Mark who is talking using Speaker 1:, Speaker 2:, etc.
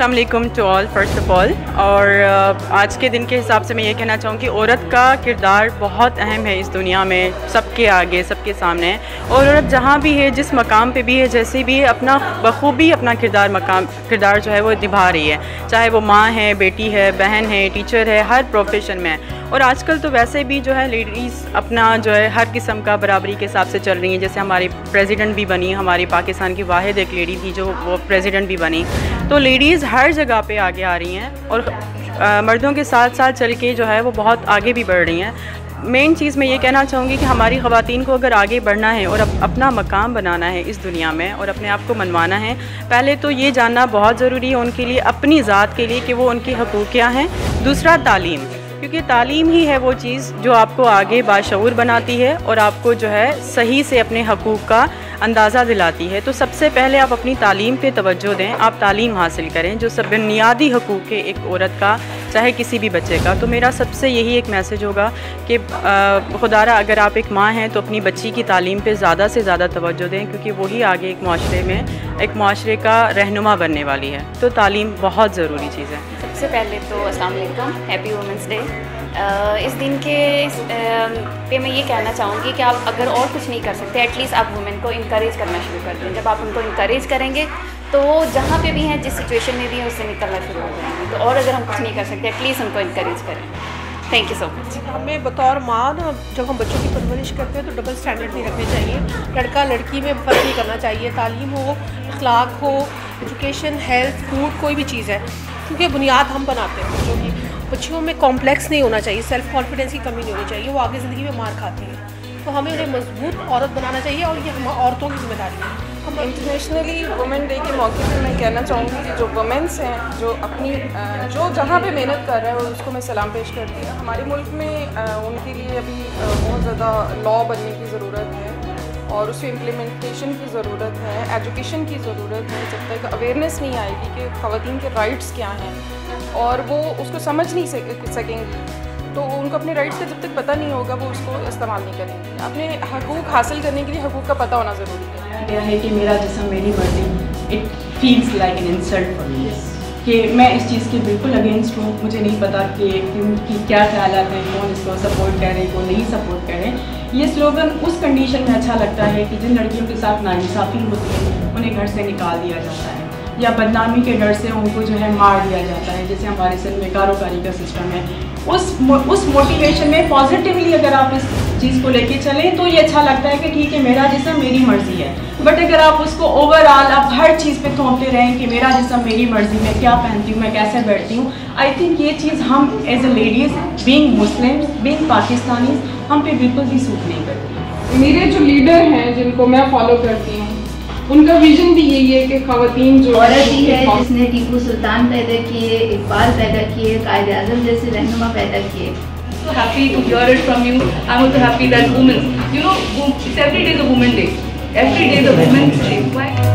Speaker 1: अस्सलाम वालेकुम to all first of all. और आज के दिन के हिसाब से मैं ये कहना चाहूँगी औरत का किरदार बहुत अहम है इस दुनिया में, सबके आगे सबके सामने है। और औरत जहाँ भी है, जिस मकाम पे भी है, जैसे भी है, अपना बखूबी अपना किरदार जो है वो निभा रही है, चाहे वो माँ है, बेटी है, बहन है, टीचर है, हर प्रोफेशन में। और आजकल तो वैसे भी जो है लेडीज़ अपना जो है हर किस्म का बराबरी के हिसाब से चल रही हैं। जैसे हमारी प्रेसिडेंट भी बनी, हमारी पाकिस्तान की वाहिद एक लेडी थी जो वो प्रेसिडेंट भी बनी। तो लेडीज़ हर जगह पे आगे आ रही हैं और मर्दों के साथ साथ चल के जो है वो बहुत आगे भी बढ़ रही हैं। मेन चीज़ मैं ये कहना चाहूँगी कि हमारी ख़वातीन को अगर आगे बढ़ना है और अपना मकाम बनाना है इस दुनिया में और अपने आप को मनवाना है, पहले तो ये जानना बहुत ज़रूरी है उनके लिए, अपनी ज़ात के लिए, कि वो उनकी हकूक़ क्या हैं। दूसरा तालीम, क्योंकि तालीम ही है वो चीज़ जो आपको आगे बाशऊर बनाती है और आपको जो है सही से अपने हकूक़ का अंदाज़ा दिलाती है। तो सबसे पहले आप अपनी तालीम पे तवज्जो दें, आप तालीम हासिल करें, जो सब बुनियादी हकूक़ है एक औरत का, चाहे किसी भी बच्चे का। तो मेरा सबसे यही एक मैसेज होगा कि खुदारा अगर आप एक माँ हैं तो अपनी बच्ची की तालीम पे ज़्यादा से ज़्यादा तवज्जो दें, क्योंकि वही आगे एक माशरे में एक माशरे का रहनुमा बनने वाली है। तो तालीम बहुत ज़रूरी चीज़ है।
Speaker 2: सबसे पहले तो अस्सलाम वालेकुम, हैप्पी वुमेंस डे। इस दिन के पे मैं ये कहना चाहूँगी कि आप अगर और कुछ नहीं कर सकते, एटलीस्ट आप वुमेन को इनकरेज करना शुरू कर दें। जब आप उनको इनकरेज करेंगे तो वो जहाँ पे भी हैं, जिस सिचुएशन में भी हैं, उससे निकलना शुरू हो जाएंगे। तो और अगर हम कुछ नहीं कर सकते, एटलीस्ट उनको इनकरेज करें। Thank you so much.
Speaker 3: हमें बतौर माँ ना, जब हम बच्चों की परवरिश करते हैं तो डबल स्टैंडर्ड नहीं रखने चाहिए। लड़का लड़की में फ़र्क नहीं करना चाहिए। तालीम हो, अखलाक हो, एजुकेशन, हेल्थ, फूड, कोई भी चीज़ है, क्योंकि बुनियाद हम बनाते हैं बच्चों की। बच्चियों में कॉम्प्लेक्स नहीं होना चाहिए, सेल्फ़ कॉन्फिडेंस की कमी नहीं होनी चाहिए, वो आगे ज़िंदगी में मार खाती हैं। तो हमें उन्हें मजबूत औरत बनाना चाहिए और ये हम औरतों की जिम्मेदारी है।
Speaker 4: हम इंटरनेशनली वुमेन डे के मौके पर मैं कहना चाहूँगी कि जो वुमेन्स हैं, जो अपनी जो जहाँ पे मेहनत कर रहे हैं, उसको मैं सलाम पेश करती हूँ। हमारे मुल्क में उनके लिए अभी बहुत ज़्यादा लॉ बनने की ज़रूरत है और उसके इम्प्लीमेंटेशन की ज़रूरत है, एजुकेशन की ज़रूरत है। जब तक अवेयरनेस नहीं आएगी कि ख़वातीन के राइट्स क्या हैं और वो उसको समझ नहीं सकेंगी, तो उनको अपने राइट्स का जब तक पता नहीं होगा वो उसको इस्तेमाल नहीं करेंगे। अपने हकूक़ हासिल करने के लिए हकूक़ का पता होना ज़रूरी है।
Speaker 5: यह है कि मेरा जिस्म मेरी मर्ज़ी, it feels like an insult for me, कि मैं इस चीज़ के बिल्कुल अगेंस्ट हूँ। मुझे नहीं पता कि उनकी क्या ख्यालात हैं, कौन इसको सपोर्ट कर रहे हैं, कौन नहीं सपोर्ट कर रहे हैं। ये स्लोगन उस कंडीशन में अच्छा लगता है कि जिन लड़कियों के साथ नाइंसाफ़ी होती है उन्हें घर से निकाल दिया जाता है या बदनामी के डर से उनको जो है मार दिया जाता है, जैसे हमारे सिंध में कारोबारी का सिस्टम है। उस मोटिवेशन में पॉजिटिवली अगर आप इस चीज़ को लेके चलें तो ये अच्छा लगता है कि ठीक है, मेरा जिस्म मेरी मर्ज़ी है। बट अगर आप उसको ओवरऑल आप हर चीज़ पे थोपते रहें कि मेरा जिस्म मेरी मर्ज़ी, मैं क्या पहनती हूँ, मैं कैसे बैठती हूँ, आई थिंक ये चीज़ हम as a ladies, being Muslims, being Pakistani, हम पे बिल्कुल भी सूट नहीं करती।
Speaker 6: मेरे जो लीडर हैं जिनको मैं फॉलो करती हूँ, उनका विजन भी यही है कि ख़वातीन जो
Speaker 7: औरत ही है जिसने टीपू सुल्तान पैदा किए, इकबाल पैदा किए, कायद आज़म जैसे रहनुमा पैदा किए।
Speaker 8: So happy to hear it from you. I'm also happy that women, it's every day the Women Day. Every day the Women's Day. Why?